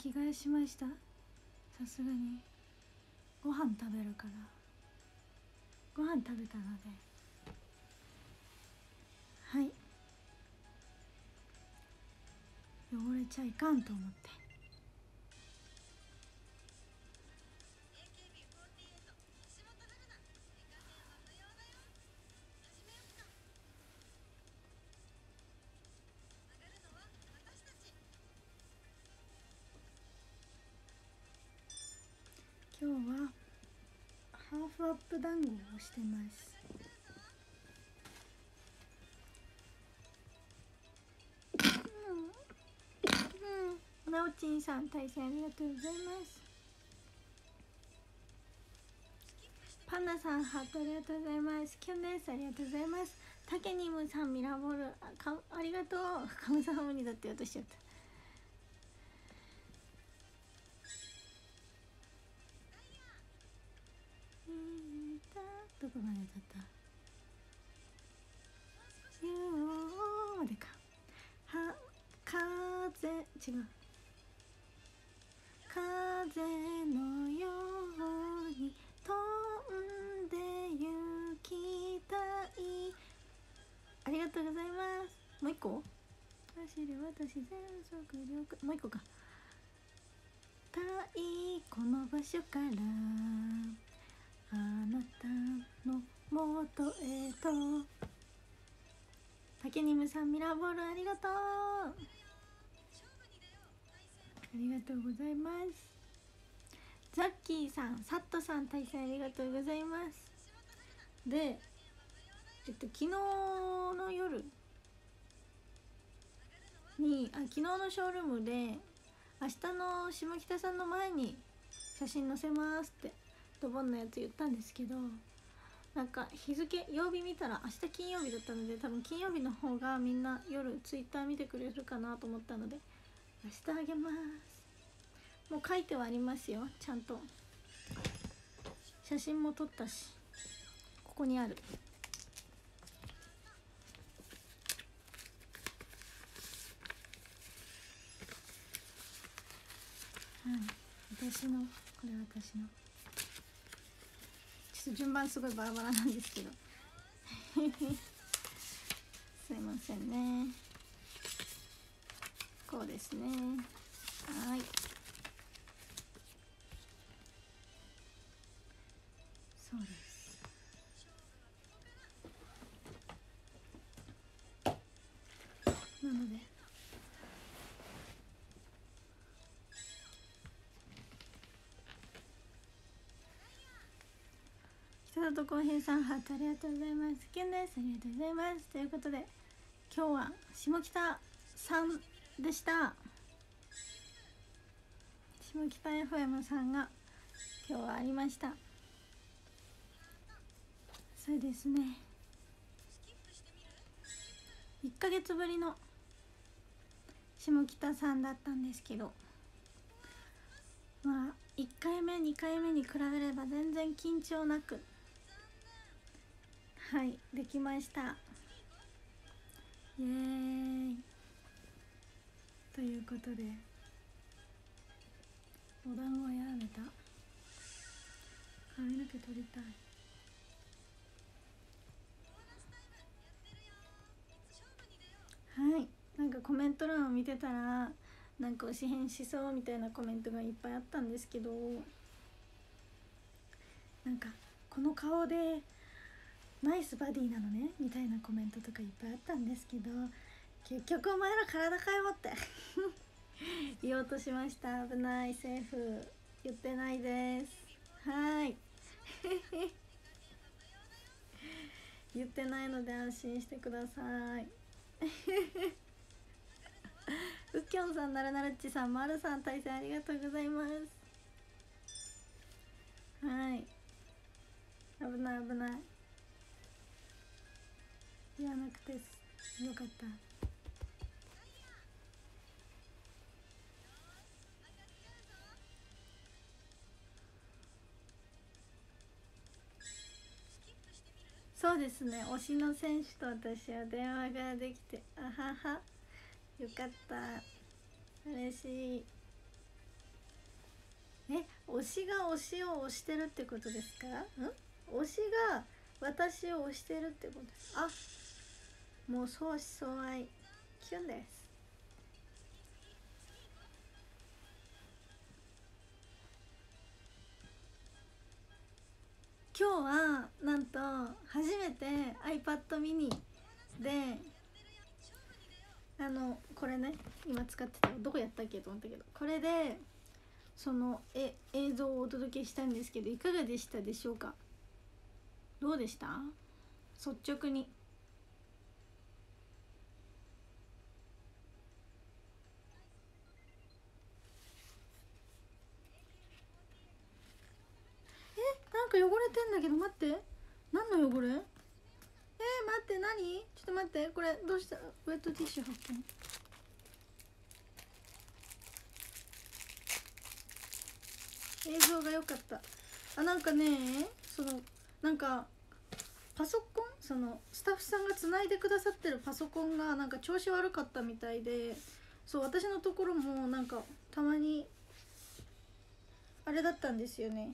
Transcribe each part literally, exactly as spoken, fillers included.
着替えしました。さすがにご飯食べるから、ご飯食べたので、はい、汚れちゃいかんと思って。今日はハーフアップ団子をしてます。うん、なおちんさん対戦ありがとうございます。パンナさんハートありがとうございます。キュンです、ありがとうございます。タケニムさんミラーボール あ, かありがとう。カムサハムニだって落としちゃった。どこまでだった？ゆうまでか。は風違う。風のように飛んで行きたい。ありがとうございます。もう一個。走る私全速力。もう一個か。太鼓の場所からあなたの元へと。タケニムさんミラーボールありがとう。ありがとうございます。ザッキーさん、サットさん対戦ありがとうございます。で、えっと昨日の夜にあ昨日のショールームで明日の下北さんの前に写真載せますってドボンのやつ言ったんですけど、なんか日付曜日見たら明日金曜日だったので、多分金曜日の方がみんな夜ツイッター見てくれるかなと思ったので明日あげます。もう書いてはありますよ、ちゃんと写真も撮ったし、ここにある。はい、私のこれ私のちょっと順番すごいバラバラなんですけどすいませんね。こうですね。はい、そうです。なので北里浩平さんハートありがとうございます。キュンです、ありがとうございます。ということで今日は下北さんでした。下北 エフエム さんが今日はありました。そうですね、いっかげつぶりの下北さんだったんですけど、まあいっかいめにかいめに比べれば全然緊張なく、はいできました。イエーイということで、お団子やられた。髪の毛取りたい。はい、なんかコメント欄を見てたらなんか推し変しそうみたいなコメントがいっぱいあったんですけど、なんかこの顔でナイスバディなのねみたいなコメントとかいっぱいあったんですけど、結局お前ら体かよって言おうとしました。危ない、セーフ言ってないです。はい言ってないので安心してください。うきょんさん、なるなるっちさん、まるさん対戦ありがとうございます。はい、危ない危ない、言わなくてよかった。そうですね、推しの選手と私は電話ができて、あはは、よかった、嬉しい。 推しが推しを推してるってことですか？ん？推しが私を推してるってことです。あ、もう相思相愛キュンです。今日はなんと初めて iPad mini であのこれね、今使ってたどこやったっけと思ったけど、これでそのえ映像をお届けしたんですけど、いかがでしたでしょうか？どうでした？率直に。え、なんか汚れてんだけど、待って、何の汚れ？えー、待って、何？ちょっと待って、これどうした？ウェットティッシュ発見。映像が良かった。あ、なんかね、そのなんかパソコン、そのスタッフさんがつないでくださってるパソコンがなんか調子悪かったみたいで、そう私のところもなんかたまにあれだったんですよね。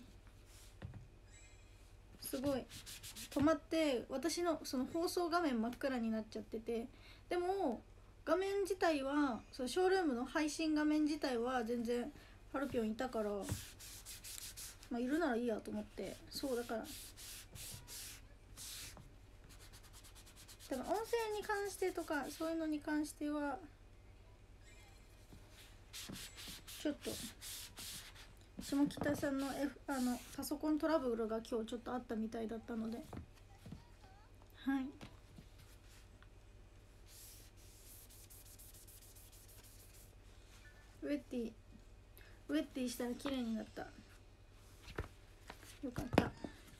すごい止まって私のその放送画面真っ暗になっちゃってて、でも画面自体はそのショールームの配信画面自体は全然ハルピョンいたから、まあいるならいいやと思って。そうだから多分音声に関してとかそういうのに関してはちょっと下北さんの、F、あのパソコントラブルが今日ちょっとあったみたいだったので、はい。ウェッティウェッティしたら綺麗になった。よかった。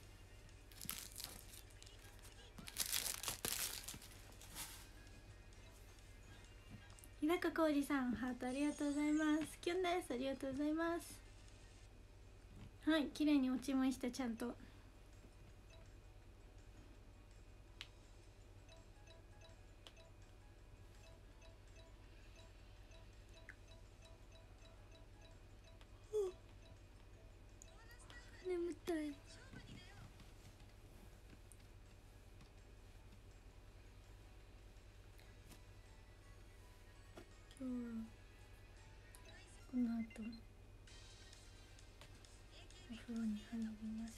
日高浩二さん、ハートありがとうございます。キュンです、ありがとうございます。はい、綺麗に落ちました。ちゃんと眠たい。今日はこの後お風呂に入ります。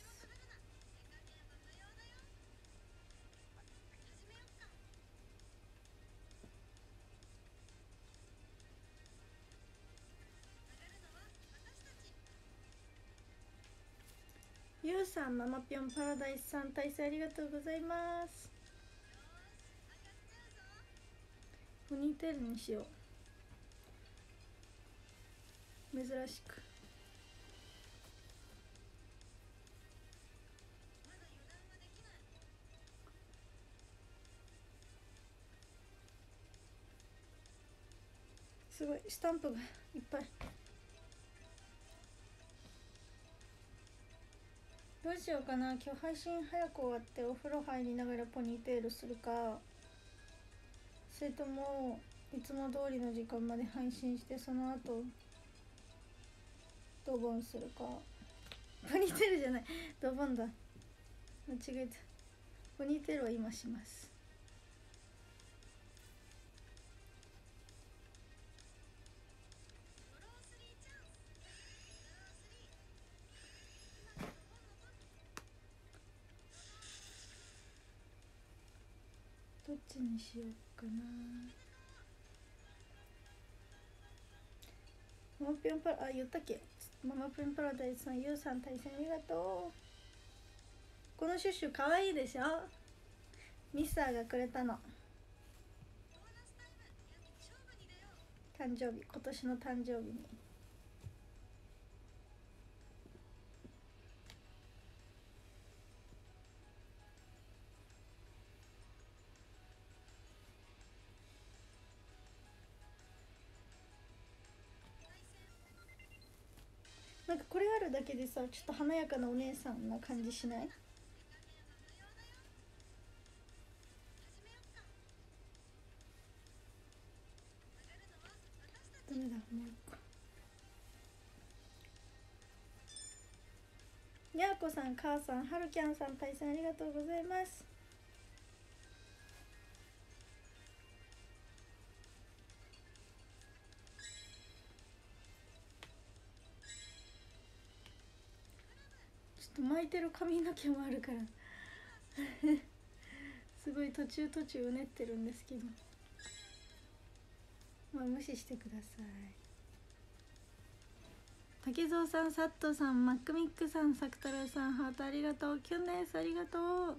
ゆうさん、ママぴょんパラダイスさん、大成ありがとうございます。ポニーテールにしよう、珍しく。すごいスタンプがいっぱい。どうしようかな。今日配信早く終わってお風呂入りながらポニーテールするか、それともいつも通りの時間まで配信してその後ドボンするか。ポニーテールじゃない、ドボンだ、間違えた。ポニーテールは今します。どっちにしようかな。ママピョンパラ、あ、言ったっけ。ママピョンパラダイスさん、ゆうさん対戦ありがとう。このシュッシュかわいいでしょ。ミスターがくれたの。誕生日、今年の誕生日に。なんかこれあるだけでさ、ちょっと華やかなお姉さんな感じしない？ダメだ、もう一個。 にゃーこさん、かーさん、はるきゃんさん、対戦ありがとうございます。ちょっと巻いてる髪の毛もあるからすごい途中途中うねってるんですけど、まあ無視してください。竹蔵さん、サットさん、マックミックさん、さく太郎さん、ハートありがとう。キュンです、ありがとう。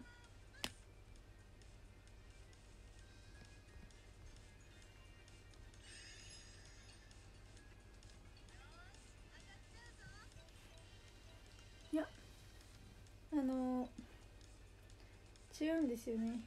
いや、あのー、違うんですよね。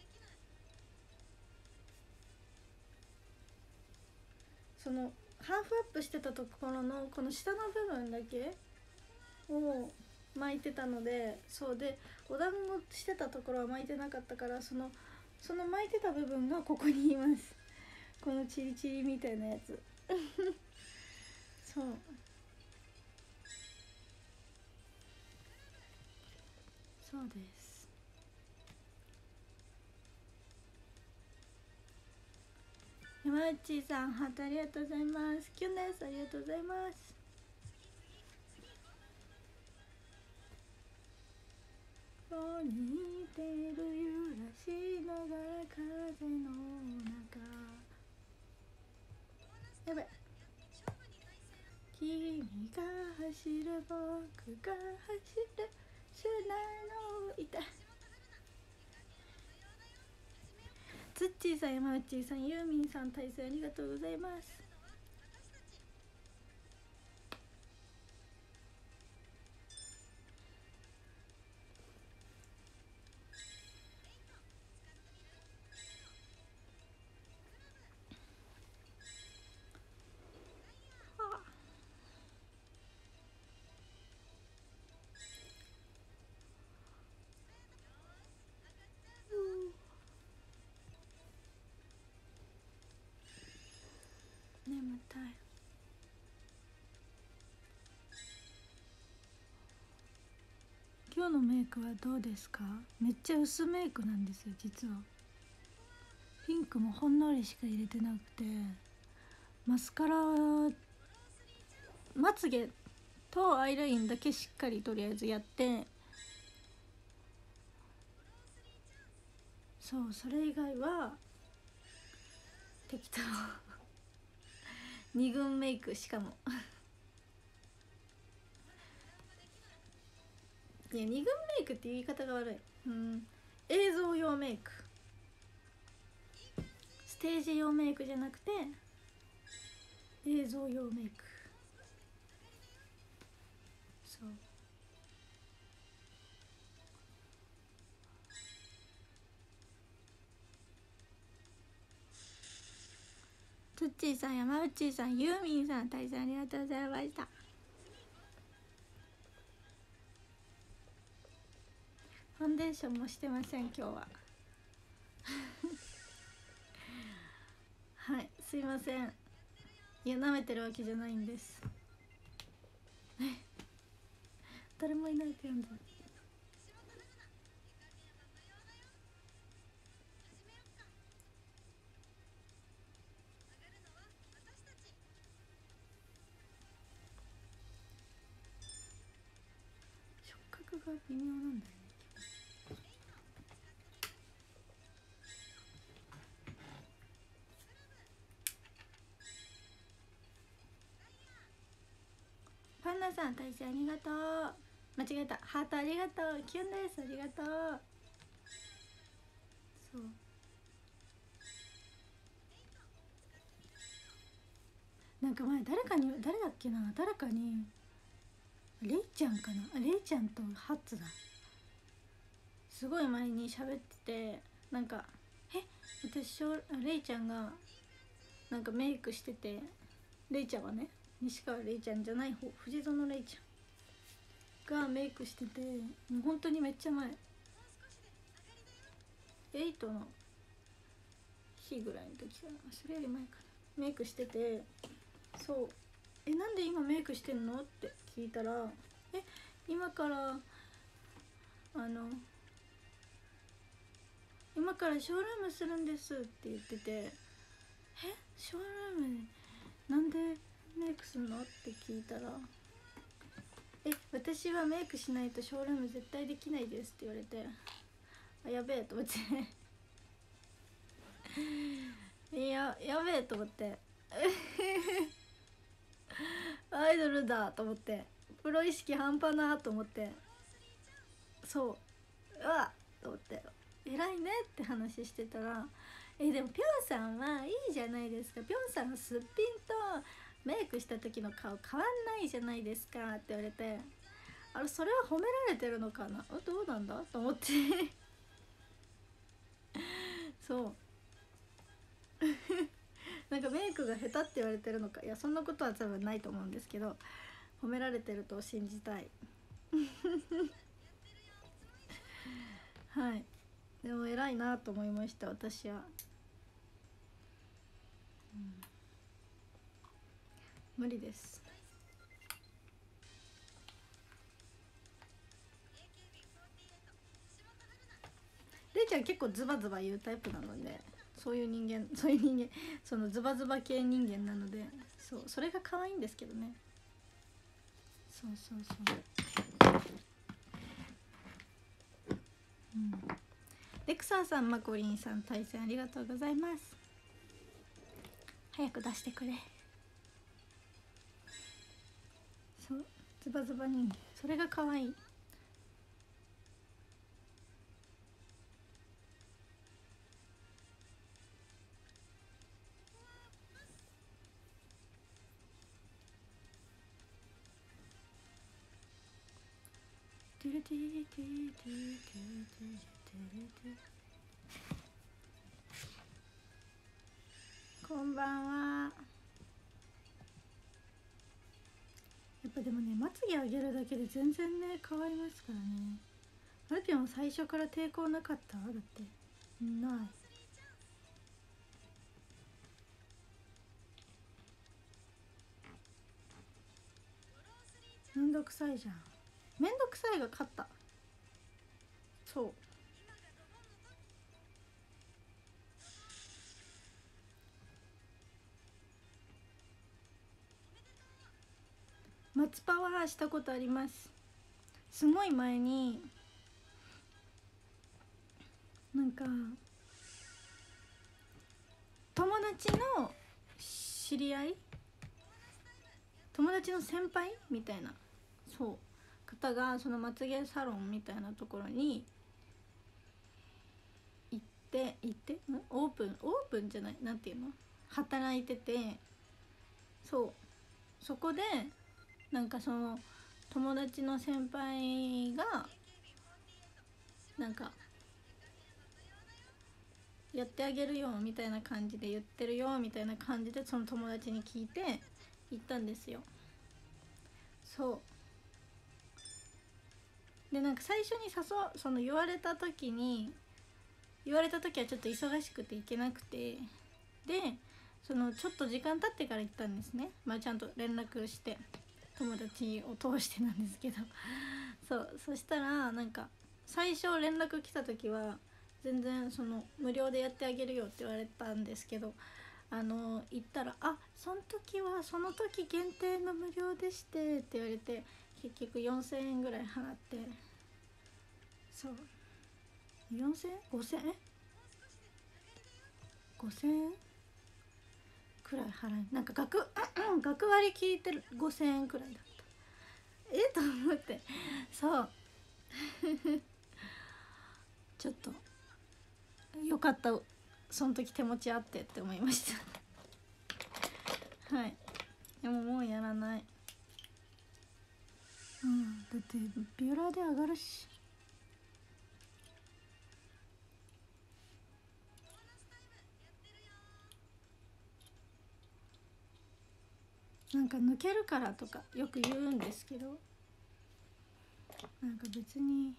そのハーフアップしてたところのこの下の部分だけを巻いてたので、そうでお団子してたところは巻いてなかったから、そのその巻いてた部分がここにいます。このチリチリみたいなやつそうそうです。山内さん、ハートありがとうございます。キュンです、ありがとうございます。こにいてる揺らしながら風の中、やばい、君が走る僕が走るしないの痛い。つっちーさん、山内さん、ユーミンさん、対戦ありがとうございます。眠たい。今日のメイクはどうですか？めっちゃ薄メイクなんですよ実は。ピンクもほんのりしか入れてなくて、マスカラ、まつげとアイラインだけしっかりとりあえずやって、そう、それ以外は適当に軍メイク。しかもいや、に軍メイクっていう言い方が悪い。うん、映像用メイク、ステージ用メイクじゃなくて映像用メイク。そう、つっちーさん、山内さん、ユーミンさん、対戦ありがとうございました。ファンデーションもしてません今日ははい、すいません。いや、舐めてるわけじゃないんです誰もいないって読んでる。触覚が微妙なんだよね。パンナさん、対戦ありがとう。間違えた、ハートありがとう。キュンです、ありがとう。そう、なんか前誰かに、誰だっけな、誰かにレイちゃんかな、あ、レイちゃんとハッツだ、すごい前に喋ってて、なんかえ私しょレイちゃんがなんかメイクしてて、レイちゃんはね、西川レイちゃんじゃない方、藤園レイちゃんがメイクしてて、もう本当にめっちゃ前、エイトの日ぐらいの時かな、それより前かな、メイクしてて、そう、え、なんで今メイクしてんのって聞いたら、え、 今からあの今からショールームするんですって言ってて、えショールームなんでメイクするのって聞いたら、え私はメイクしないとショールーム絶対できないですって言われて、あやべえと思っていややべえと思ってアイドルだと思って、プロ意識半端なと思って、そううわっと思って偉いねって話してたら、えでもぴょんさんはいいじゃないですか、ぴょんさんはすっぴんとメイクした時の顔変わんないじゃないですかって言われて、あれそれは褒められてるのかな、どうなんだと思ってそうなんかメイクが下手って言われてるのか、いやそんなことは多分ないと思うんですけど、褒められてると信じたいはい、でも偉いなと思いました私は、うん、無理です。れいちゃん結構ズバズバ言うタイプなので、そういう人間そういう人間そのズバズバ系人間なので、そうそれが可愛いんですけどね。そうそうそう、うん、レクサーさん、マコリンさん、対戦ありがとうございます。早く出してくれ。そうズバズバ人間、それが可愛い。こんばんは。やっぱでもね、まつげ上げるだけで全然ね変わりますからね。アルピョン最初から抵抗なかった？だってない。めんどくさいじゃん。めんどくさいが勝った。そう、松パワーしたことあります。すごい前になんか友達の知り合い、友達の先輩みたいな、そう方がそのまつげサロンみたいなところに行って行ってんオープンオープンじゃない、なんていうの、働いてて、そうそこでなんかその友達の先輩がなんかやってあげるよみたいな感じで言ってるよみたいな感じで、その友達に聞いて行ったんですよ。そうでなんか最初に誘う、その言われた時に言われた時はちょっと忙しくて行けなくて、でそのちょっと時間経ってから行ったんですね。まあちゃんと連絡して友達を通してなんですけどそうそしたらなんか最初連絡来た時は全然その無料でやってあげるよって言われたんですけど、あの行ったら「あその時はその時限定の無料でして」って言われて、結局よんせんえんぐらい払って、そうよんせんえんごせんえんごせんえんくらい払い、なんか学学割聞いてるごせんえんくらいだった。えと思って、そうちょっとよかった、その時手持ちあってって思いましたはい、でももうやらない。うん、だってビューラーで上がるし。なんか抜けるからとかよく言うんですけど、なんか別に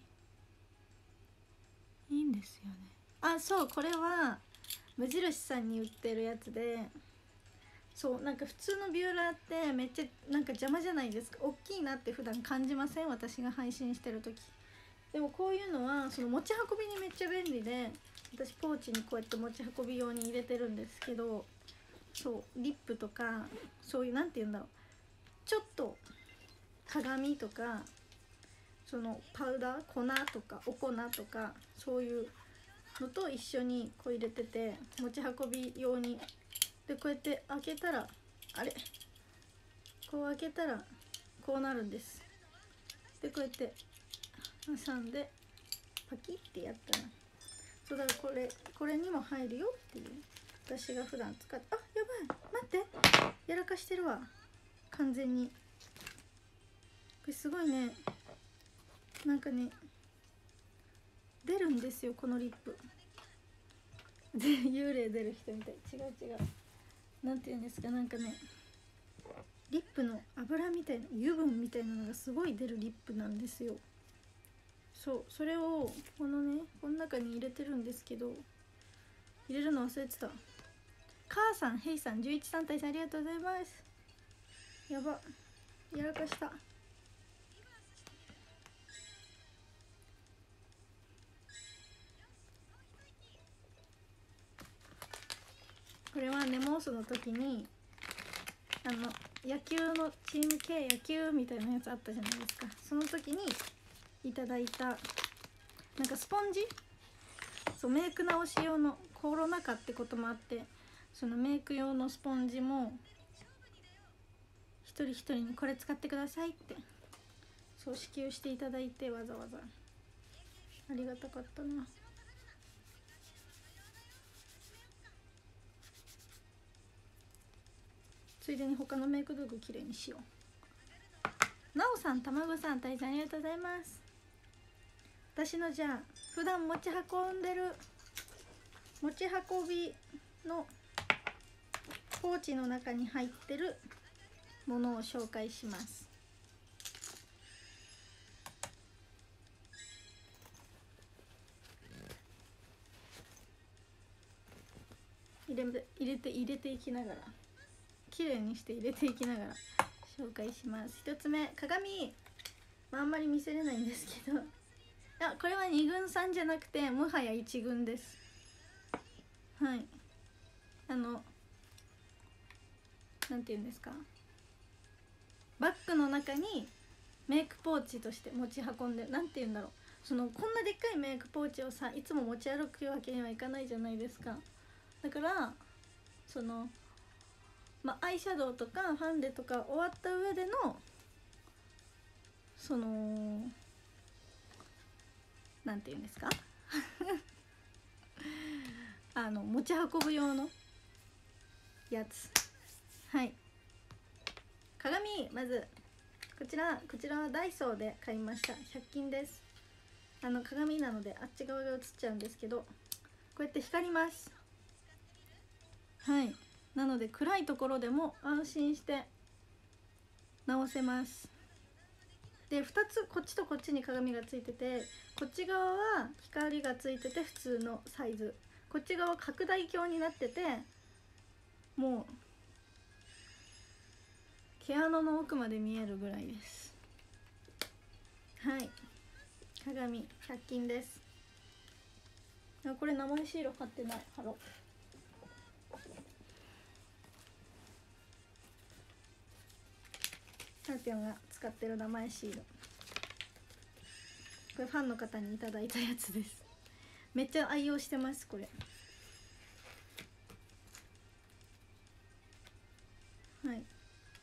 いいんですよね。あ、そう、これは無印さんに売ってるやつで、 そうなんか普通のビューラーってめっちゃなんか邪魔じゃないですか。大きいなって普段感じません？私が配信してる時。でもこういうのはその持ち運びにめっちゃ便利で、私ポーチにこうやって持ち運び用に入れてるんですけど、そうリップとかそういうなんて言うんだろう、ちょっと鏡とかそのパウダー粉とかお粉とかそういうのと一緒にこう入れてて、持ち運び用にでこうやって開けたらあれこう開けたらこうなるんです。でこうやって挟んでパキッてやったら、そうだからこれこれにも入るよっていう、私が普段使って、あやばい待ってやらかしてるわ完全に。これすごいね、なんかね出るんですよこのリップで幽霊出る人みたい。違う違う、なんていうんですか、なんかねリップの油みたいな油分みたいなのがすごい出るリップなんですよ。そう、それをこのねこの中に入れてるんですけど、入れるの忘れてた。母さん、ヘイさん、じゅういちさんたいさんありがとうございます。やば、やらかした。これはネモースの時にあの野球のチーム系野球みたいなやつあったじゃないですか。その時にいただいたなんかスポンジ、そうメイク直し用の、コロナ禍ってこともあってそのメイク用のスポンジも一人一人にこれ使ってくださいってそう支給していただいて、わざわざありがたかったな。ついでに他のメイク道具きれいにしよう。なおさん、たまごさん、大変ありがとうございます。私のじゃあ普段持ち運んでる持ち運びのポーチの中に入ってるものを紹介します。入れ入れて入れていきながらきれいにして入れていきながら紹介します。ひとつめ、鏡、まあ、あんまり見せれないんですけど、あ、これはに軍さんじゃなくてもはやいち軍です。はい、あのなんていうんですか、バッグの中にメイクポーチとして持ち運んで、なんていうんだろう、そのこんなでっかいメイクポーチをさいつも持ち歩くわけにはいかないじゃないですか。だからそのまあアイシャドウとかファンデとか終わった上でのそのなんていうんですかあの持ち運ぶ用のやつ。はい、鏡、まずこちらこちらはダイソーで買いました。ひゃく均です。あの鏡なのであっち側が映っちゃうんですけど、こうやって光ります。はい、なので暗いところでも安心して直せます。でふたつこっちとこっちに鏡がついてて、こっち側は光がついてて普通のサイズ、こっち側は拡大鏡になっててもう毛穴の奥まで見えるぐらいです。はい、鏡ひゃく均です。あ、これ名前シール貼ってない。貼ろう。サーピョンが使ってる名前シール、これファンの方にいただいたやつです。めっちゃ愛用してますこれ。はい、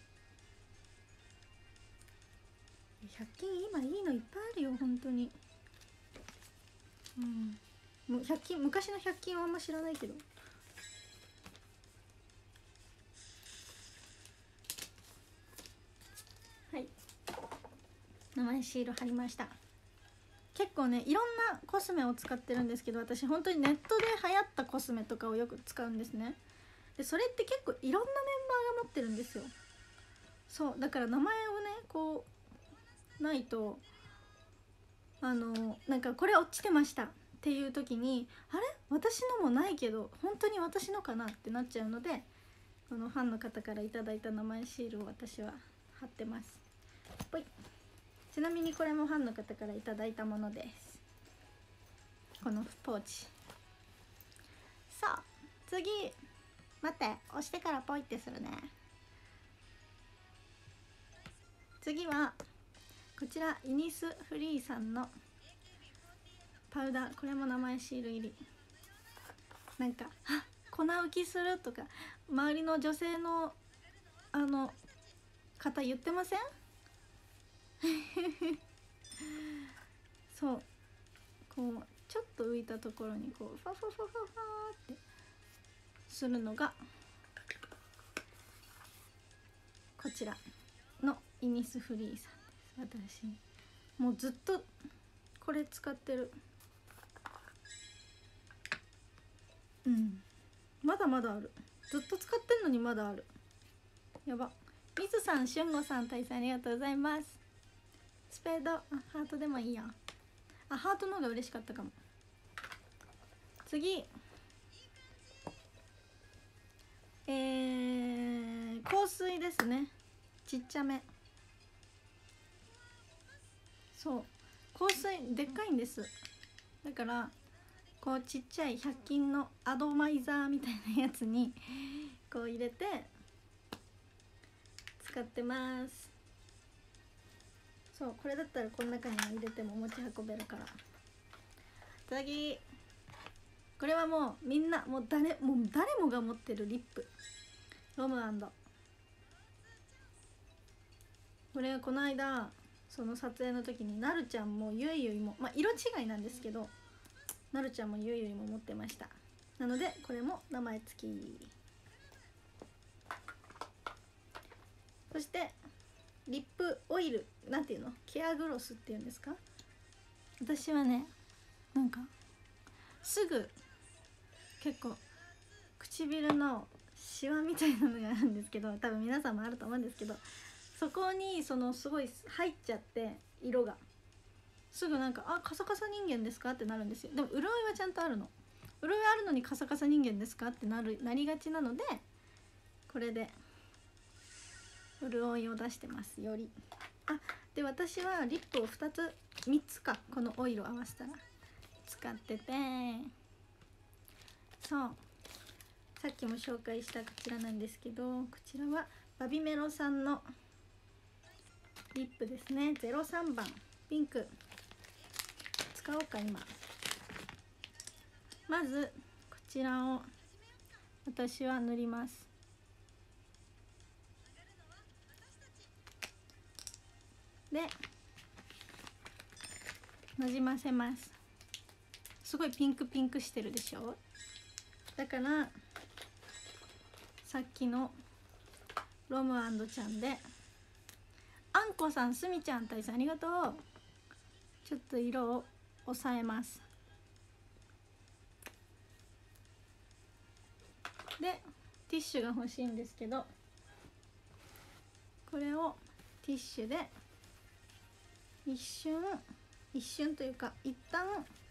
ひゃく均今いいのいっぱいあるよ本当に。うん、もうひゃく均、昔のひゃく均はあんま知らないけど。はい、名前シール貼りました。結構ねいろんなコスメを使ってるんですけど、私本当にネットで流行ったコスメとかをよく使うんですね。でそれって結構いろんなメンバーが持ってるんですよ。そうだから名前をねこうないとあのなんかこれ落ちてましたっていう時に、あれ私のもないけど本当に私のかなってなっちゃうので、 このファンの方からいただいた名前シールを私は貼ってます。ぽい。ちなみにこれもファンの方からいただいたものです。このポーチ。さあ次、待って、押してからポイってするね。次はこちらイニスフリーさんのパウダー。これも名前シール入り。なんかあ粉浮きするとか周りの女性のあの方言ってません？そう、こうちょっと浮いたところにこうファファファファファってするのがこちらのイニスフリーさんです。私もうずっとこれ使ってる。うん、まだまだある。ずっと使ってんのにまだある。やば。みずさん、しゅんごさん、大佐ありがとうございます。スペード、あ、ハートでもいいや。あ、ハートの方が嬉しかったかも。次、えー、香水ですね。ちっちゃめ。そう、香水でっかいんです。だからこうちっちゃいひゃく均のアドマイザーみたいなやつにこう入れて使ってます。そう、これだったらこの中に入れても持ち運べるから。次、これはもうみんなもう誰もう誰もが持ってるリップ、ロムアンド。これはこの間その撮影の時になるちゃんもゆいゆいも、まあ色違いなんですけど、なるちゃんもゆいゆいも持ってました。なのでこれも名前付き。そしてリップオイル、なんていうの、ケアグロスっていうんですか。私はね、なんかすぐ結構唇のシワみたいなのがあるんですけど、多分皆さんもあると思うんですけど、そこにそのすごい入っちゃって色がすぐなんか、あ、カサカサ人間ですかってなるんですよ。でも潤いはちゃんとあるの。潤いあるのにカサカサ人間ですかってなるなりがちなので、これで潤いを出してます。より。あ、で私はリップをふたつみっつか、このオイルを合わせたら使ってて、そうさっきも紹介したこちらなんですけど、こちらはバビメロさんのリップですね。ゼロさんばんピンク使おうか。今まずこちらを私は塗ります。でなじませます。すごいピンクピンクしてるでしょ。だからさっきのロム&ちゃんで、あんこさん、すみちゃん、大佐ありがとう。ちょっと色を抑えます。でティッシュが欲しいんですけど、これをティッシュで一瞬一瞬というか一旦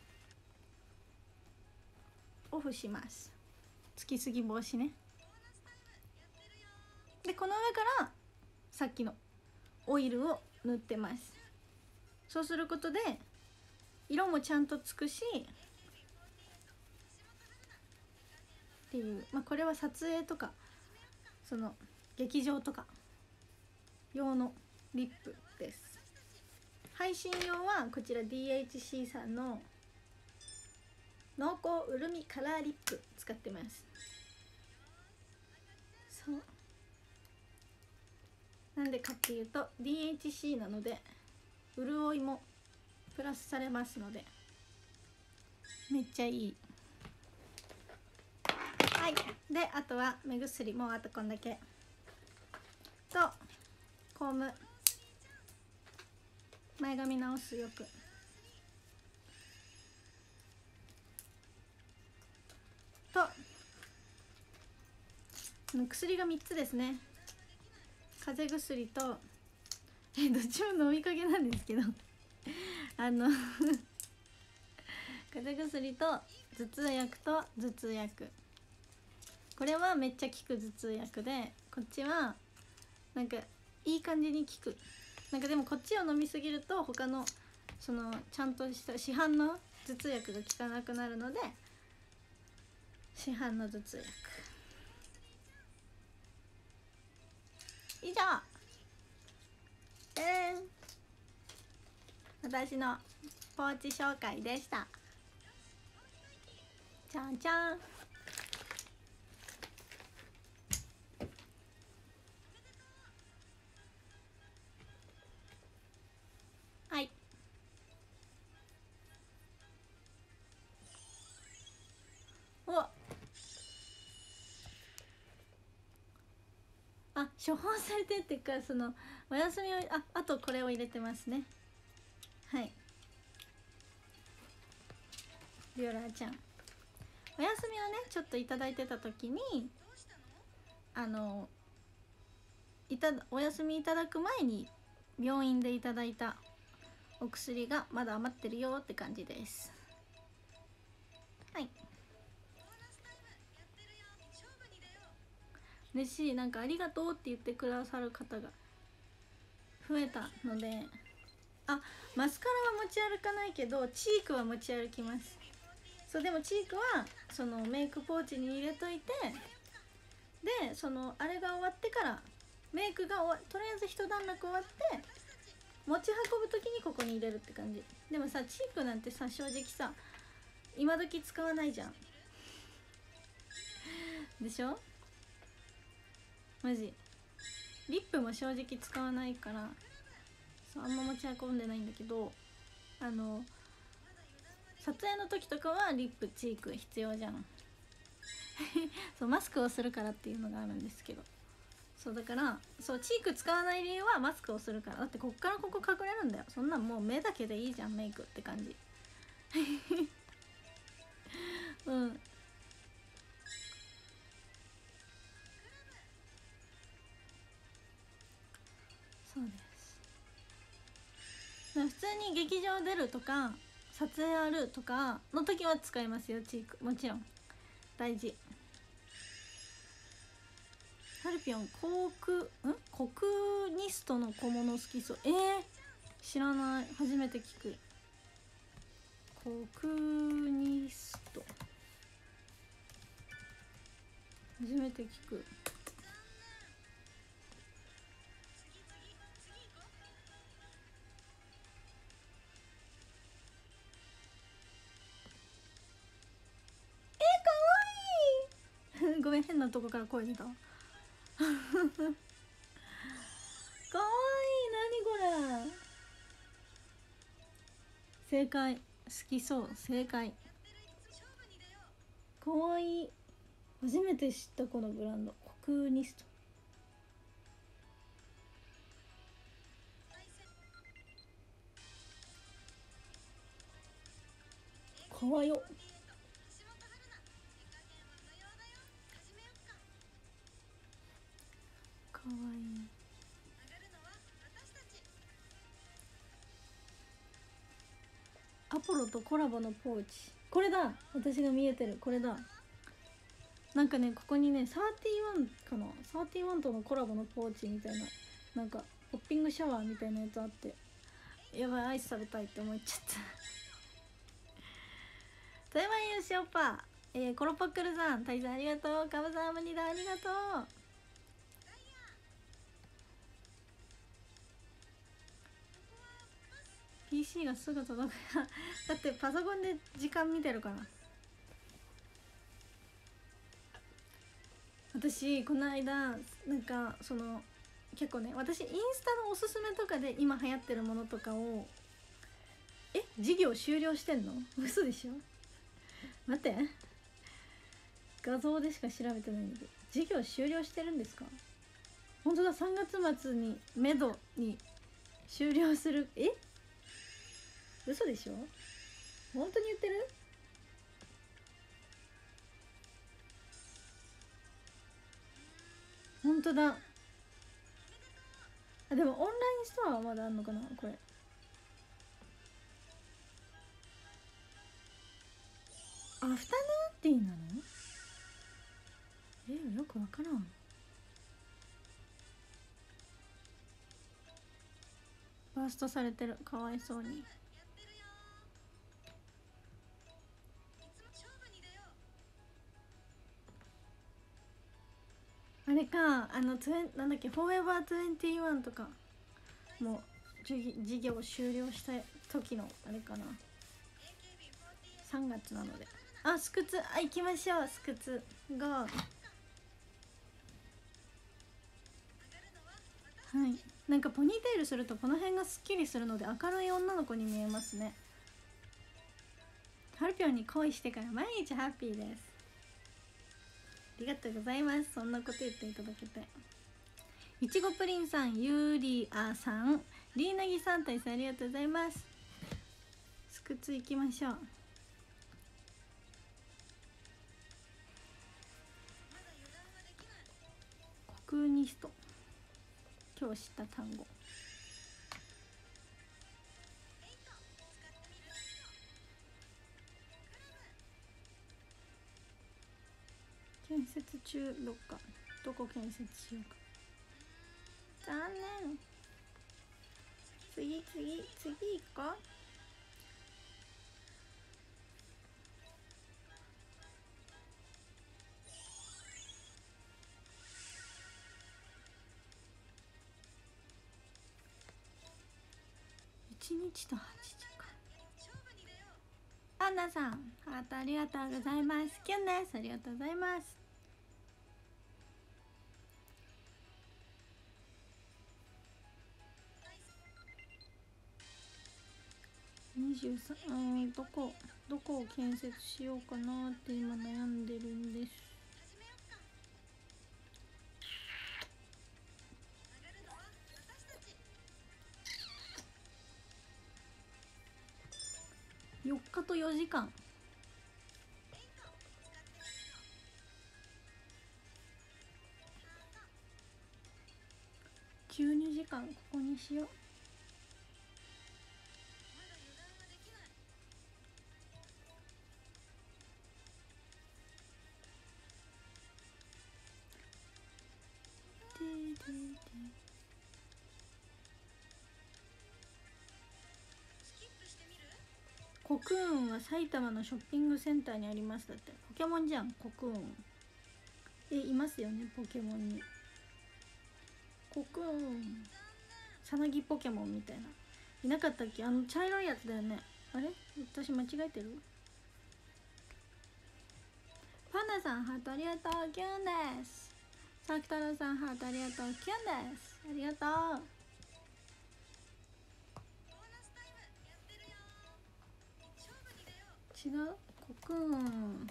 オフします。つきすぎ防止ね。でこの上からさっきのオイルを塗ってます。そうすることで色もちゃんとつくしっていう、まあ、これは撮影とかその劇場とか用のリップです。配信用はこちら ディーエイチシー さんの濃厚うるみカラーリップ使ってます。そうなんでかっていうと ディーエイチシー なので潤いもプラスされますのでめっちゃいい。はい、であとは目薬、もうあとこんだけとコーム、前髪直すよくと薬がみっつですね。風邪薬とえどっちも飲みかけなんですけどあの風邪薬と頭痛薬と頭痛薬これはめっちゃ効く頭痛薬で、こっちはなんかいい感じに効く。なんかでもこっちを飲みすぎると他のそのちゃんとした市販の頭痛薬が効かなくなるので、市販の頭痛薬以上。えー、私のポーチ紹介でした。じゃんじゃん。はい。お、あ、処方されてっていうか、そのお休みを、あ、あとこれを入れてますね。はい、ビオラちゃんお休みをねちょっといただいてた時に、あのいたお休みいただく前に病院でいただいたお薬がまだ余ってるよって感じです。はい、嬉しい。なんかありがとうって言ってくださる方が増えたので、あ、マスカラは持ち歩かないけどチークは持ち歩きます。そう、でもチークはそのメイクポーチに入れといて、でそのあれが終わってからメイクが終わとりあえず一段落終わって持ち運ぶ時にここに入れるって感じ。でもさ、チークなんてさ正直さ今時使わないじゃんでしょ。マジリップも正直使わないから、そうあんま持ち運んでないんだけど、あの撮影の時とかはリップチーク必要じゃんそうマスクをするからっていうのがあるんですけど、そうだからそうチーク使わない理由はマスクをするから。だってこっからここ隠れるんだよ。そんなんもう目だけでいいじゃんメイクって感じうんそうです。普通に劇場出るとか撮影あるとかの時は使いますよチーク。もちろん大事。ハルピオンコークんコクニストの小物好きそう。えー、知らない、初めて聞く。コクニスト初めて聞く。えー、かわいいごめん、変なとこから声出たかわいい。何これ。正解。好きそう。正解。かわいい。初めて知ったこのブランドコクニスト。かわよ。かわいい。アポロとコラボのポーチ。これだ、私が見えてるこれだ。なんかねここにねサーティワンかな、サーティワンとのコラボのポーチみたいな、なんかポッピングシャワーみたいなやつあって、やばいアイス食べたいって思っちゃった富山優勝パー、えー、コロポックルさん大佐ありがとう。カブサームニダありがとう。ピーシー がすぐ届くだってパソコンで時間見てるから。私この間なんかその結構ね、私インスタのおすすめとかで今流行ってるものとかを、え授業終了してんの嘘でしょ。待って画像でしか調べてないんだけど、授業終了してるんですか。本当だ、さんがつ末にめどに終了する。え嘘でしょ。本当に言ってる。本当だ。あ、でもオンラインストアはまだあんのかなこれ。アフタヌーンティーなの。えくわからん。バーストされてる、かわいそうに。あれか、あの、なんだっけ、フォーエバーにじゅういちとかもう授授業終了した時のあれかな。さんがつなので。あ、スクツ、あ、行きましょう。スクツが、はい、なんかポニーテールするとこの辺がすっきりするので明るい女の子に見えますね。ハルピョンに恋してから毎日ハッピーです。ありがとうございます。そんなこと言っていただけて。いちごプリンさん、ユーリアさん、リーナギさん、大さんありがとうございます。スクツ行きましょう。コクーニスト、今日知った単語。建設中、どっかどこ建設しようか。残念。次次次行こう。いちにちとはちじか。アンナさん、ハートありがとうございます。キュンです、ありがとうございます。にじゅうさん、うん、どこどこを建設しようかなって今悩んでるんです。よっかとよじかん。じゅうにじかんここにしよう。でででコクーンは埼玉のショッピングセンターにあります。だってポケモンじゃん、コクーン。え、いますよね、ポケモンに。コクーン、さなぎポケモンみたいな。いなかったっけ、あの茶色いやつだよね。あれ、私間違えてる。パンダさん、ハートありがとう。キュンです。さく太郎さん、ハートありがとう。キュンです、ありがとう。違う、コクーン。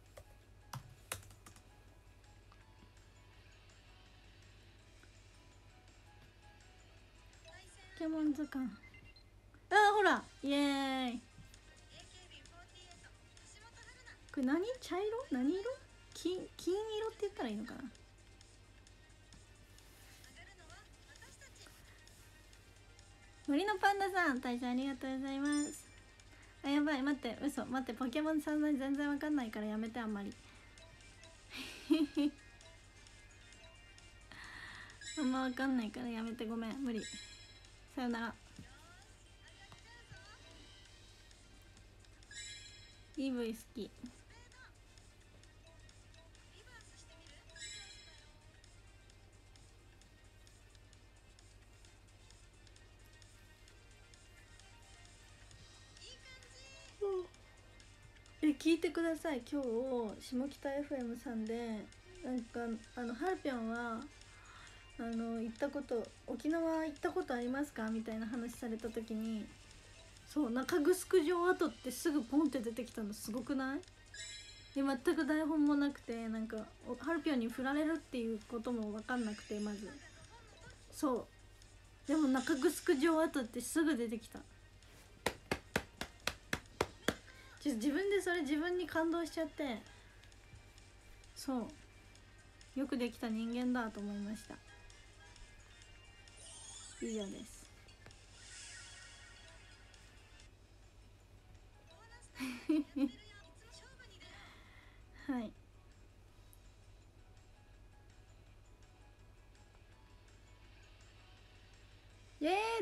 ポケモン図鑑。あー、ほら、イエーイ。これ何、茶色、何色、金金色って言ったらいいのかな。森のパンダさん、大将ありがとうございます。あ、やばい、待って、嘘、待って、ポケモンさん全然わかんないからやめて。あんまりあんまわかんないからやめて、ごめん、無理。さよなら。イーブイ好き。え、聞いてください。今日下北 エフエム さんでなんかあのハルピョンはあの行ったこと、沖縄行ったことありますかみたいな話された時に、そう中城城跡ってすぐポンって出てきたのすごくない？で全く台本もなくて、なんかハルピョンに振られるっていうことも分かんなくて、まずそうでも中城城跡ってすぐ出てきた。ちょ自分でそれ自分に感動しちゃって、そうよくできた人間だと思いました。以上です。はい。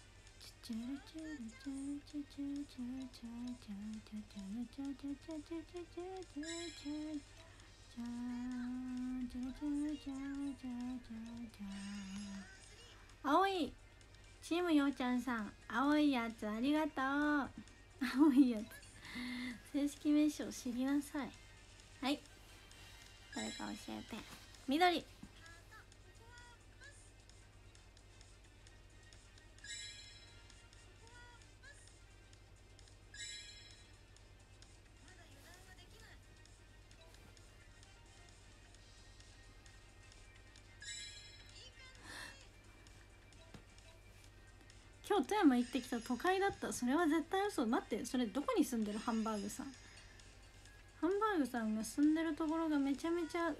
青いチームようちゃんさん、青いやつありがとう。青いやつ正式名称知りなさい。はい、誰か教えて。緑。今日富山行ってきた都会だった。それは絶対嘘。待って、それどこに住んでる？ハンバーグさん。ハンバーグさんが住んでるところがめちゃめちゃ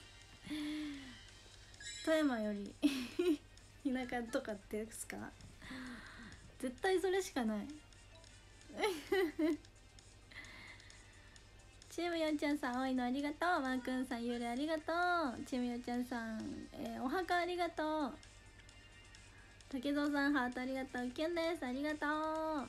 富山より田舎とかですか？絶対それしかないチームよっちゃんさん、青いのありがとう。マーくんさん、ゆうれありがとう。チームよっちゃんさん、えー、お墓ありがとう。竹蔵さん、ハートありがとう。キュンです、ありがとう。あ、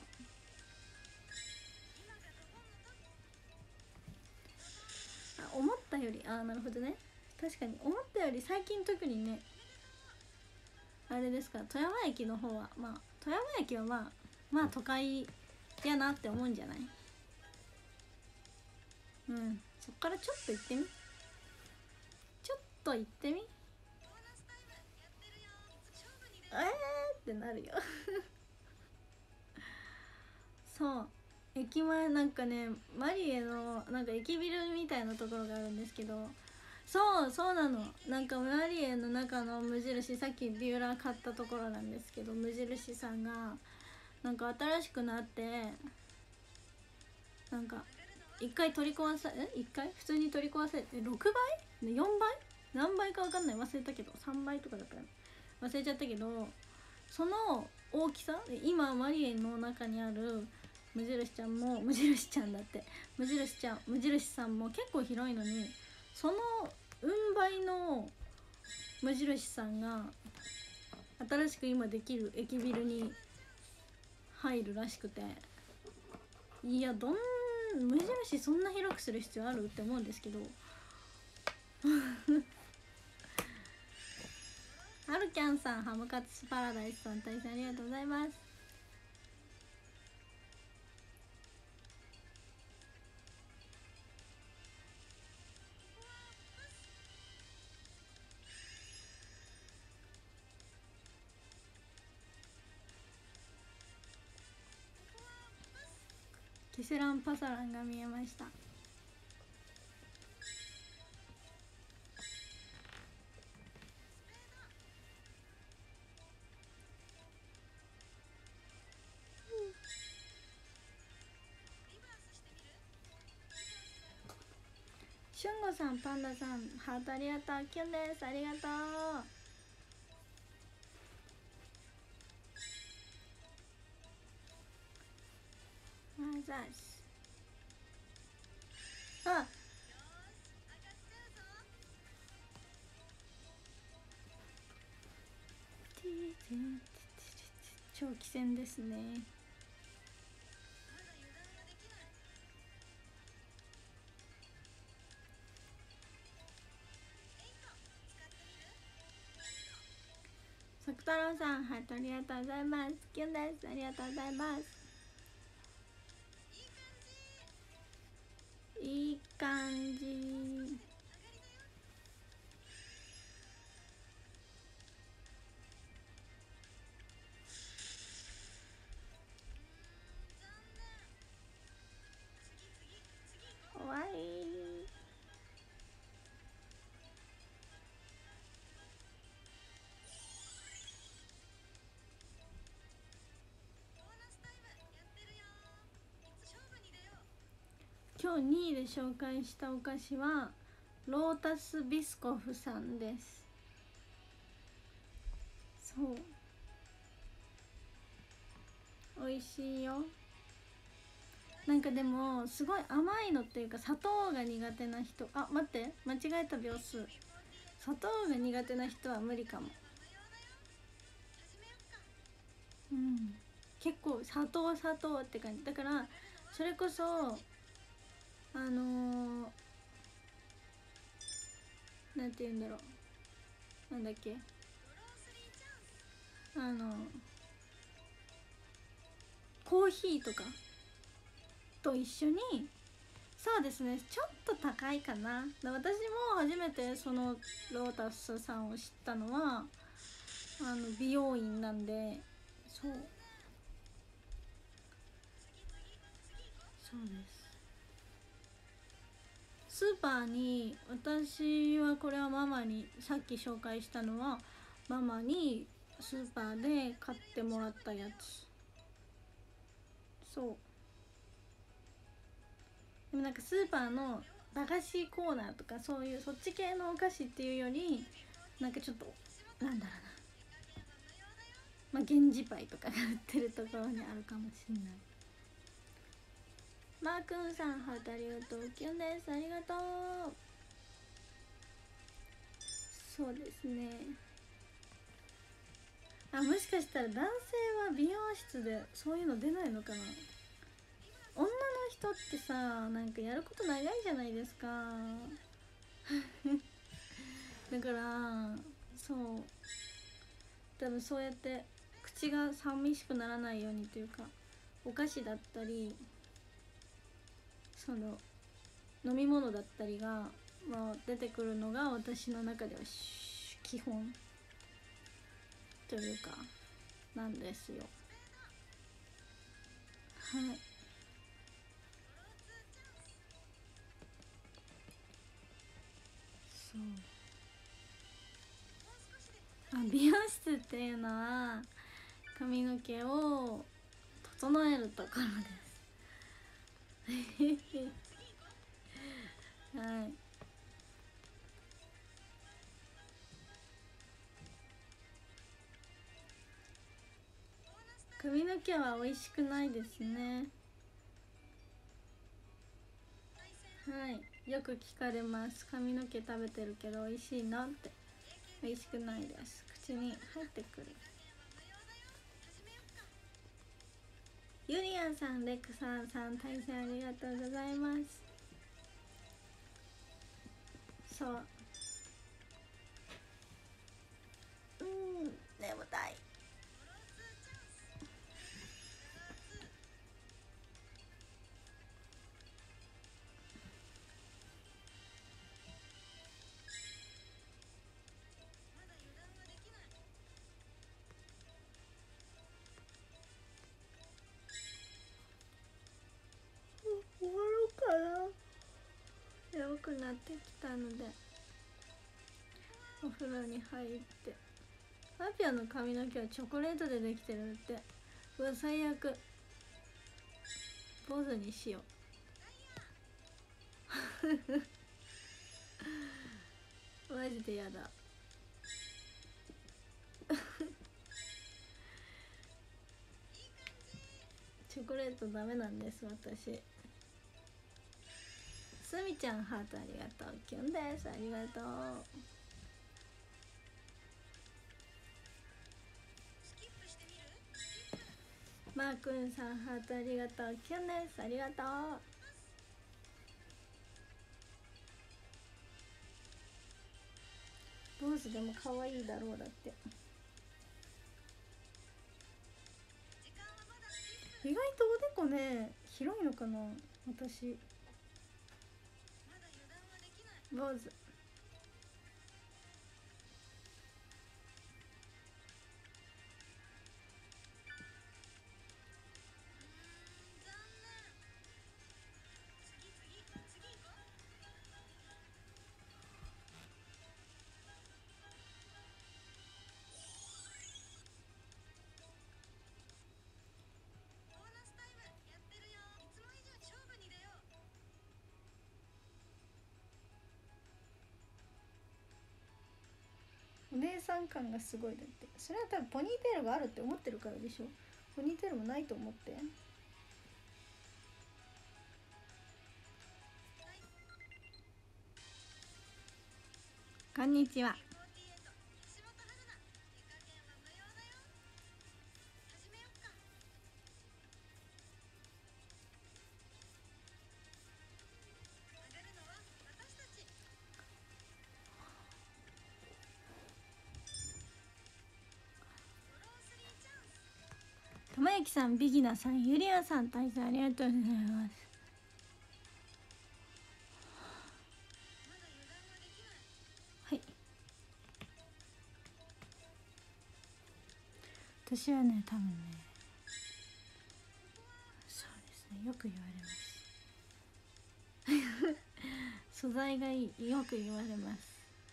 思ったより、あー、なるほどね。確かに思ったより最近特にね、あれですか、富山駅の方は、まあ富山駅はまあまあ都会やなって思うんじゃない？うん、そっからちょっと行ってみちょっと行ってみえーってなるよそう、駅前なんかね、マリエのなんか駅ビルみたいなところがあるんですけど、そうそうなの、なんかマリエの中の無印、さっきビューラー買ったところなんですけど、無印さんがなんか新しくなって、なんかいっかい取り壊さえいっかい普通に取り壊されてろくばいよんばい何倍か分かんない、忘れたけどさんばいとかだったよ、忘れちゃったけど、その大きさ、今マリエの中にある無印ちゃんも無印ちゃんだって無印ちゃん無印さんも結構広いのに、そのうん倍の無印さんが新しく今できる駅ビルに入るらしくて、いや、どん無印そんな広くする必要あるって思うんですけどはるきゃんさん、ハムカツパラダイスさん、対戦ありがとうございます。キセランパサランが見えました。しゅんごさん、パンダさん、ハートありがとう。キュンです、ありがとう。マザース、あ、長期戦ですね。さくたろうさん、ハートありがとうございます。キュンです、ありがとうございます。 感じ。終わり。今日にいで紹介したお菓子はロータスビスコフさんです。そう美味しいよ。なんかでもすごい甘いのっていうか、砂糖が苦手な人、あ待って間違えた秒数、砂糖が苦手な人は無理かも。うん、結構砂糖砂糖って感じだから、それこそあのー、なんて言うんだろう、なんだっけ、あのコーヒーとかと一緒に、そうですね、ちょっと高いかな。私も初めてそのロータスさんを知ったのはあの美容院なんで、そうそうです。スーパーに、私はこれはママに、さっき紹介したのはママにスーパーで買ってもらったやつ。そうでもなんかスーパーの駄菓子コーナーとかそういうそっち系のお菓子っていうより、なんかちょっとなんだろうな、まあ源氏パイとかが売ってるところにあるかもしれない。マーくんさんハートありがとう。キュンです、ありがとう。そうですね。あ、もしかしたら男性は美容室でそういうの出ないのかな。女の人ってさ、なんかやること長いじゃないですかだからそう、多分そうやって口が寂しくならないようにというか、お菓子だったりその飲み物だったりが、まあ、出てくるのが私の中では基本というかなんですよ。はい。そう、あ、美容室っていうのは髪の毛を整えるところですはい。髪の毛は美味しくないですね。はい、よく聞かれます。髪の毛食べてるけど美味しいのって。美味しくないです。口に入ってくる。ユリアンさん、レクさんさん、対戦ありがとうございます。そう、うん、眠たい。終わろうかな。眠くなってきたのでお風呂に入って。アピアの髪の毛はチョコレートでできてるって。うわ最悪。坊主にしようマジでやだチョコレートダメなんです私。すみちゃんハートありがとう。キュンです、ありがとう。マーくんさんハートありがとう。キュンです、ありがとう。坊主でも可愛いだろう。だって意外とおでこね広いのかな私。 坊主。お姉さん感がすごい。だって、それは多分ポニーテールがあるって思ってるからでしょ。ポニーテールもないと思って。こんにちは。玉焼さん、ビギナさん、ゆりやさん、大変ありがとうございます。はい。私はね、多分ね、そうですね、よく言われます。素材がいい、よく言われます。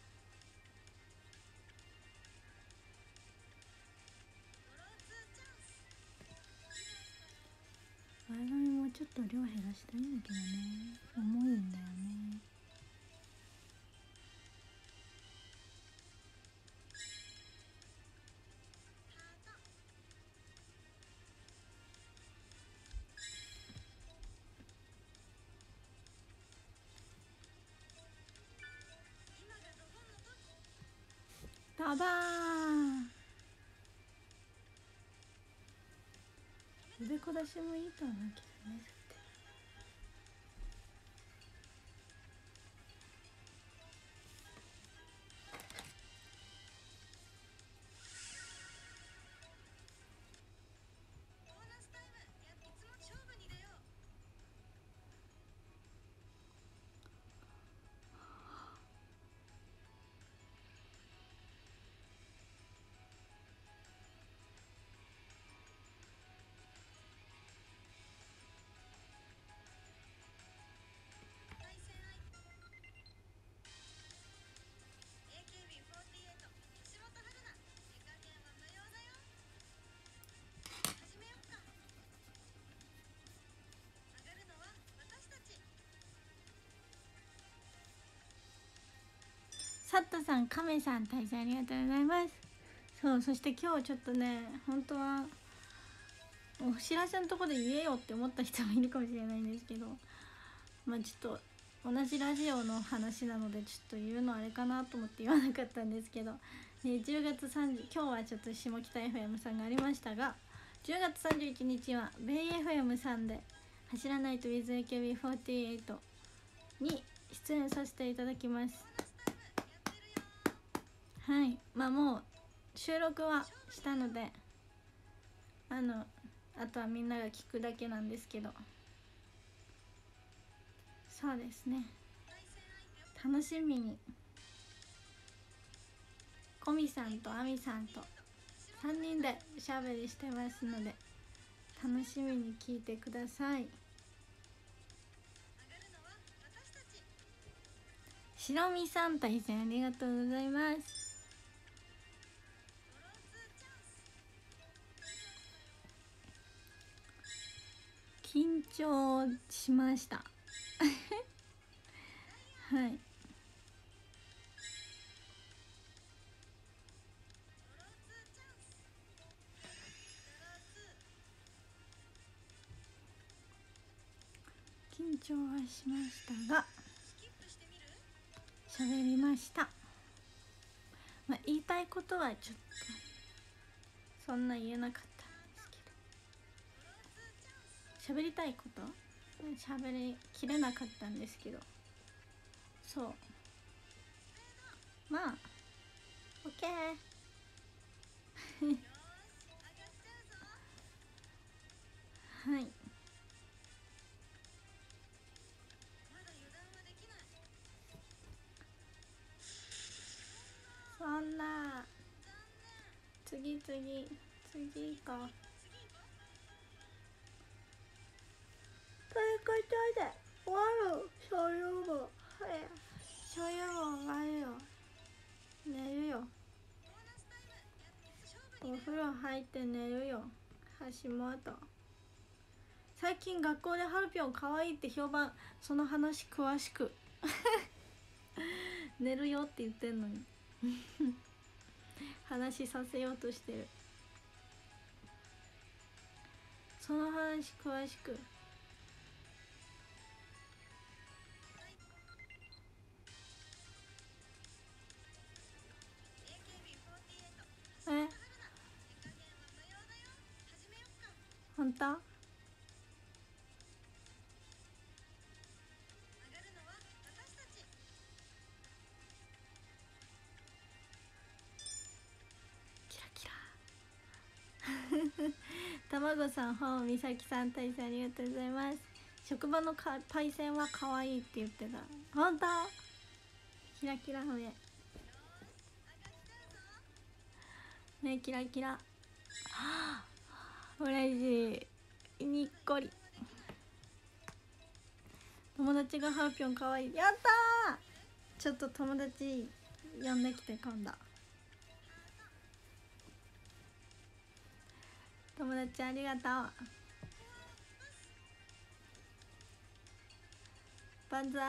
前髪もうちょっと量減らしたいんだけどね、重いんだよね。ダバー腕こ出しもいいと思うけどね。サットさん、カメさん、大変ありがとうございます。そう、そして今日ちょっとね、本当はお知らせのとこで言えよって思った人もいるかもしれないんですけど、まあちょっと同じラジオの話なのでちょっと言うのあれかなと思って言わなかったんですけど、ね、じゅうがつさんじゅう、今日はちょっと下北 エフエム さんがありましたが、じゅうがつさんじゅういちにちはベイ エフエム さんで走らないと with エーケービーフォーティーエイト に出演させていただきます。はい、まあもう収録はしたので、あのあとはみんなが聞くだけなんですけど、そうですね、楽しみにコミさんとアミさんとさんにんでおしゃべりしてますので、楽しみに聞いてください。しろみさん、大変ありがとうございます。緊張しましたはい、緊張はしましたが喋りました。まあ、言いたいことはちょっとそんな言えなかったんですけど、喋りたいこと喋りきれなかったんですけど、そう、まあ OK はい、 次次次か。ということで終わる。そういうのそういうの終わるよ。寝るよ。お風呂入って寝るよ。橋本。最近学校でハルピョン可愛いって評判。その話詳しく寝るよって言ってんのに話させようとしてる。その話詳しく。え、本当？キラキラたまごさん、本みさきさん、大佐ありがとうございます。職場のかパイセンは可愛いって言ってた。本当？キラキラ目目キラキラ。嬉しい。にっこり。友達がハーピョン可愛い。やったー。ちょっと友達呼んできて今度。友達ありがとう。万歳。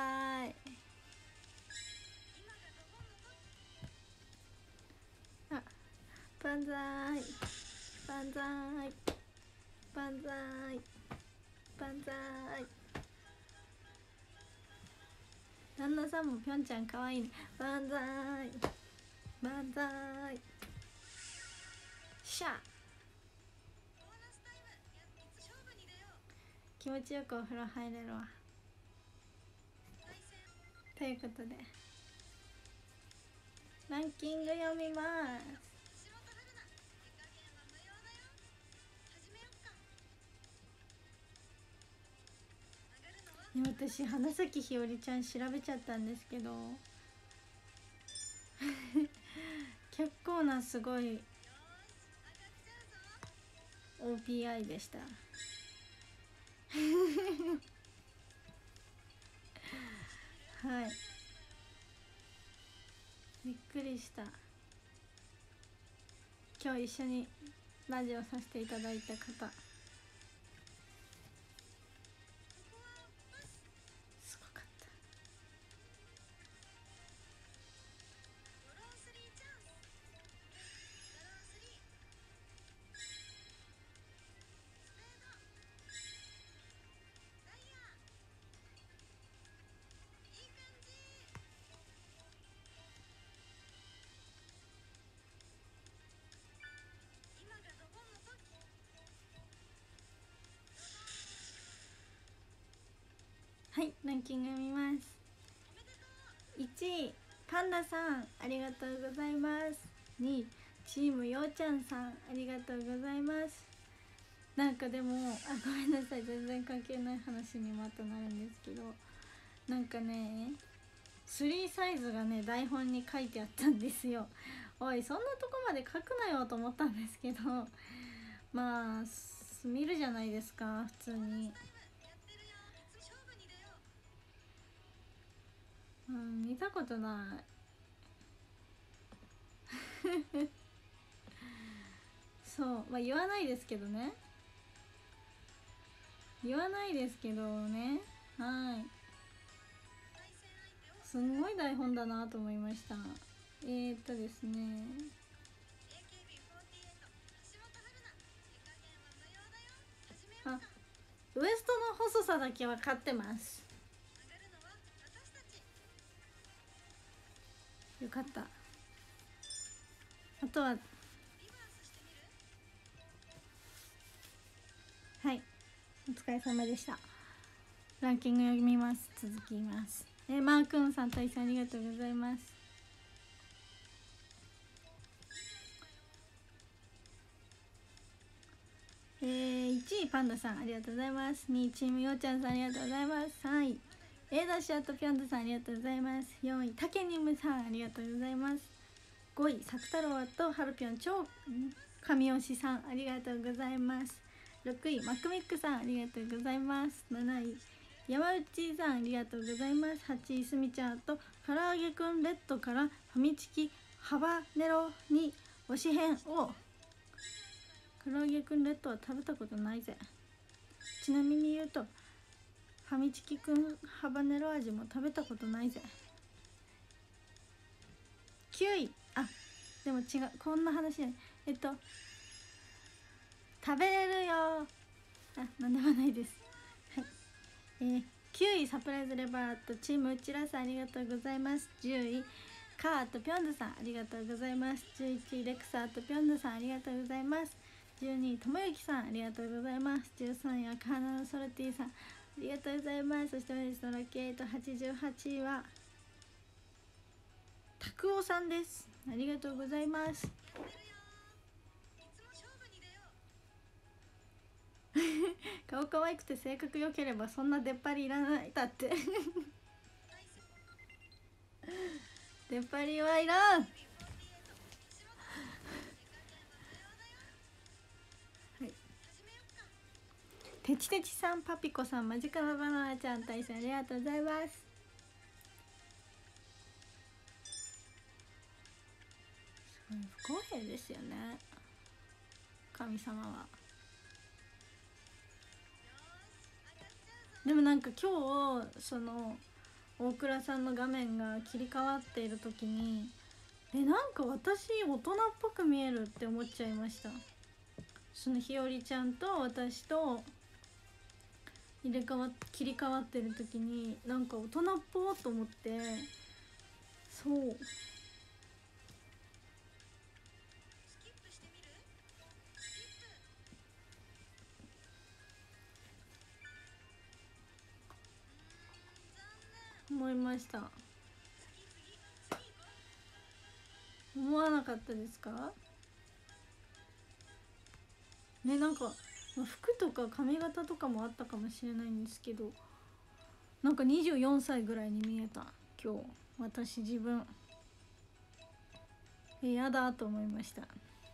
あ、万歳万歳万歳万歳。旦那さんもぴょんちゃんかわいいね。万歳万歳。しゃ気持ちよくお風呂入れるわ。ということでランキング読みます。私花咲ひよりちゃん調べちゃったんですけど結構なすごい オーピーアイ でしたはい、びっくりした。今日一緒にラジオさせていただいた方すごかったはい、ランキング見ます。いちいパンダさんありがとうございます。にいチームようちゃんさんありがとうございます。なんかでもあごめんなさい、全然関係ない話にまたなるんですけど、なんかねスリーサイズがね台本に書いてあったんですよ。おいそんなとこまで書くなよと思ったんですけど、まあ見るじゃないですか普通に。うん、見たことないそう、まあ言わないですけどね言わないですけどね。はい、すんごい台本だなと思いました。えーっとですねあウエストの細さだけ分かってます。よかった。あとははい、お疲れ様でした。ランキング読みます。続きます。えマーくんさん大佐ありがとうございます。えー、いちいパンダさんありがとうございます。にいチームようちゃんさんありがとうございます。さんい A ダッシュアットピョンダさんありがとうございます。よんいタケニムさんありがとうございます。 ごいさく太郎とハルピョン超神推しさんありがとうございます。ろくいマックミックさんありがとうございます。なない山内さんありがとうございます。はちいすみちゃんと唐揚げくんレッドからファミチキハバネロに推し編を唐揚げくんレッドは食べたことないぜ。ちなみに言うとファミチキくんハバネロ味も食べたことないぜ。きゅういあでも違うこんな話じゃないえっと食べれるよあなんでもないです。はい、えー、きゅういサプライズレバーとチームうちらさんありがとうございます。じゅういカーとぴょんずさんありがとうございます。じゅういちいレクサーとぴょんずさんありがとうございます。じゅうにいともゆきさんありがとうございます。じゅうさんい赤花のソルティさんありがとうございます。そして本日のラッキーエイトはちじゅうはちいはたくおさんです。ありがとうございます。顔可愛くて性格良ければそんな出っ張りいらないだって出っ張りはいらん。はい、てちてちさんパピコさんマジカマバナナちゃん大戦ありがとうございます。不公平ですよね神様は。でもなんか今日その大倉さんの画面が切り替わっている時にえなんか私大人っぽく見えるって思っちゃいました。そのひよりちゃんと私と入れ替わ切り替わってる時になんか大人っぽと思ってそう思いました。思わなかったですかね。なんか服とか髪型とかもあったかもしれないんですけどなんかにじゅうよんさいぐらいに見えた今日私自分えやだと思いました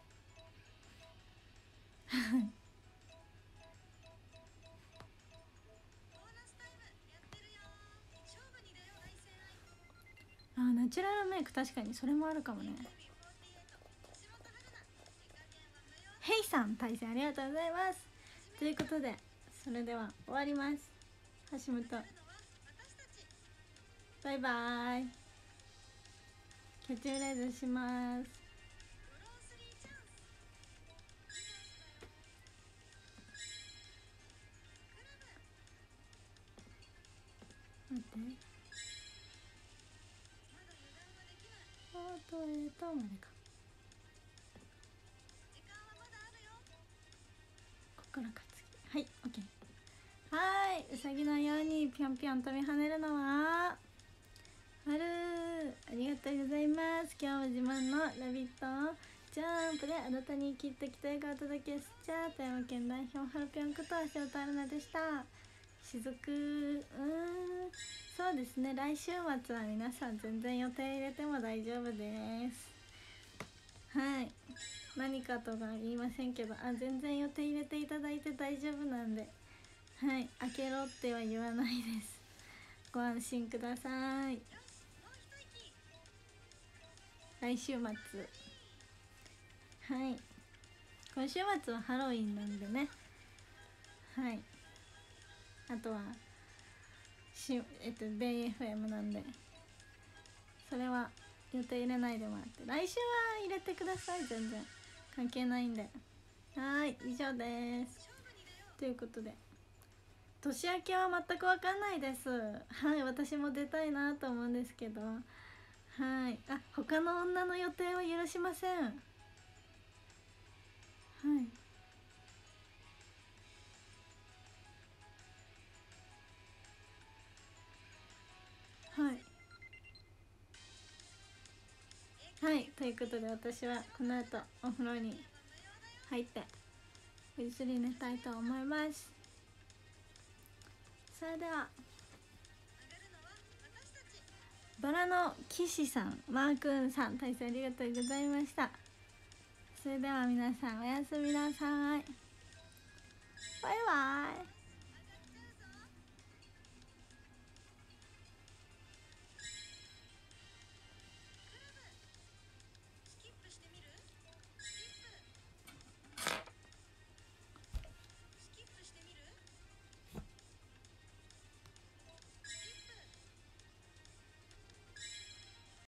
あーナチュラルメイク確かにそれもあるかもね。ヘイさん対戦ありがとうございます。ということでそれでは終わります。橋本バイバーイキャッチフレーズします。待ってあとえっとまでかここからか次はい OK。 はーいうさぎのようにぴょんぴょん飛び跳ねるのはあるありがとうございます。今日も自慢のラビットジャンプであなたにきっと期待がお届けしちゃ富山県代表はるぴょんこと足尾アルナでした。しずくうーんそうですね来週末は皆さん全然予定入れても大丈夫です。はい何かとか言いませんけどあ全然予定入れていただいて大丈夫なんではい開けろっては言わないです。ご安心ください。来週末はい今週末はハロウィンなんでねはいあとはしえっとベイ エフエム なんでそれは予定入れないでもらって来週は入れてください。全然関係ないんではい以上ですということで年明けは全く分かんないです。はい私も出たいなと思うんですけどはいあ他の女の予定は許しません。はいはいはいということで私はこの後お風呂に入ってぐっすり寝たいと思います。それではバラの騎士さん、マーくんさん、大変ありがとうございました。それでは皆さんおやすみなさい。バイバイ。